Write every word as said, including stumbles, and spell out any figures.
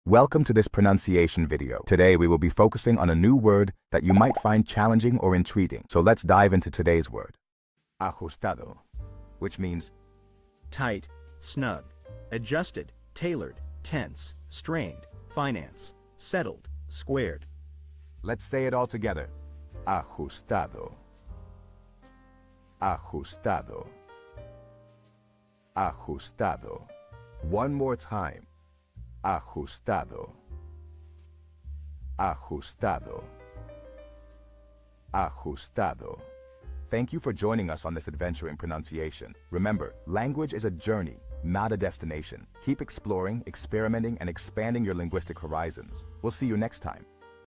Welcome to this pronunciation video. Today we will be focusing on a new word that you might find challenging or intriguing. So let's dive into today's word. Ajustado, which means tight, snug, adjusted, tailored, tense, strained, finance, settled, squared. Let's say it all together. Ajustado. Ajustado. Ajustado. One more time. Ajustado. Ajustado. Ajustado. Thank you for joining us on this adventure in pronunciation. Remember, language is a journey, not a destination. Keep exploring, experimenting, and expanding your linguistic horizons. We'll see you next time.